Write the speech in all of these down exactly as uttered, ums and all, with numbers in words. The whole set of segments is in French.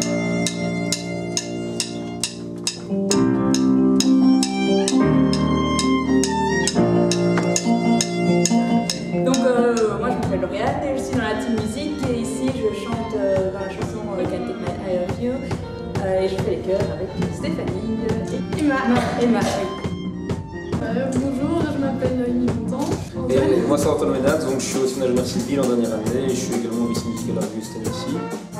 Donc euh, moi je m'appelle Lauriane et je suis dans la team musique et ici je chante euh, dans la chanson euh, Can't Take My Eye Off You euh, et je fais les chœurs avec Stéphanie et Emma. Emma, oui. Euh, bonjour, je m'appelle Noémie Montant. Et moi c'est Antoine Ménat, donc je suis aussi en ingénieur civil en dernière année et je suis également vice musical à la revue cette année-ci.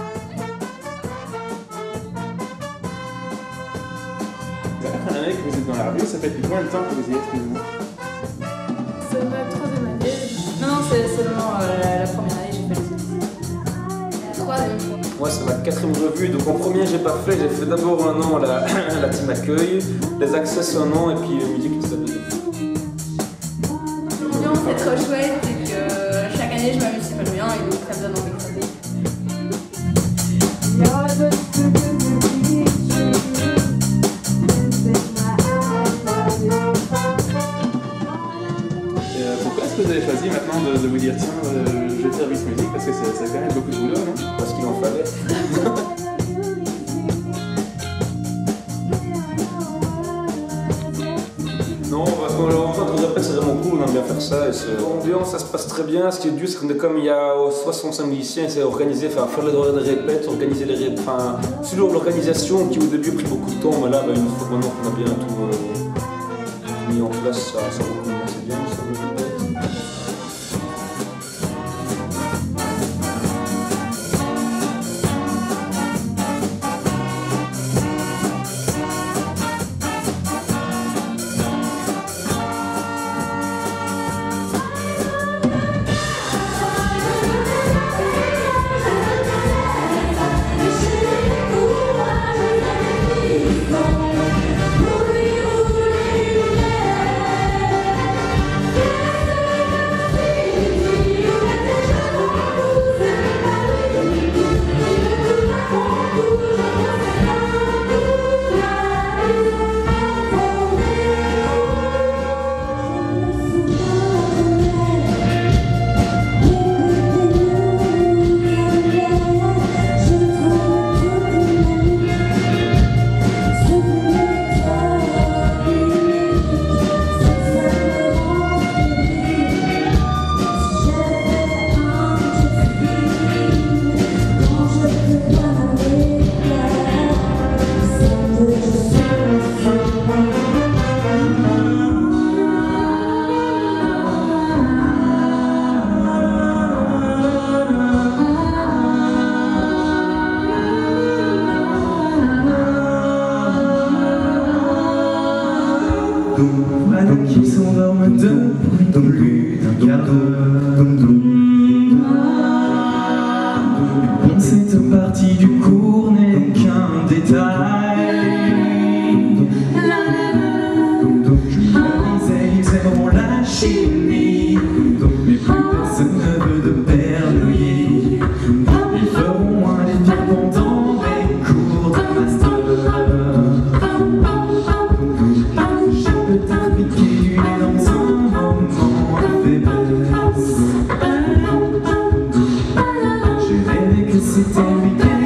Ça fait combien d'années que vous êtes dans la revue? Ça fait depuis combien de temps que vous y êtes plus ou moins? C'est ma troisième année. Non, non, c'est seulement euh, la, la première année j'ai fait les autres. Troisième fois. Moi c'est ma quatrième revue, donc en premier j'ai pas fait, j'ai fait d'abord un an la, la team accueil, les accès un an et puis euh, musique tout ça deuxième. L'ambiance est trop chouette et que chaque année je m'amuse super bien et donc ça me donne envie de chanter. Pourquoi est-ce que vous avez choisi maintenant de, de vous dire tiens, euh, je vais faire vice musique parce que ça, ça fait quand même beaucoup de boulot, non? Parce qu'il en fallait. Non, parce qu'on on répète, c'est vraiment cool, on aime bien faire ça. L'ambiance, ça se passe très bien. Ce qui est dur, c'est que comme il y a soixante-cinq musiciens, c'est organiser, enfin, faire les horaires de répète, organiser les répètes. Enfin, c'est toujours l'organisation qui au début a pris beaucoup de temps, mais là, bah, une fois maintenant qu'on a bien tout euh, mis en place, ça, ça recommence, c'est bien. Ça, Voilà qui s'endorment de plus d'un quart d'heure. Bon, cette partie du cours n'est qu'un détail. Je me disais, ils aimeront la chimie, mais plus personne ne veut de Bernoulli. Ils feront un effort pendant les cours de master. C'était le week-end.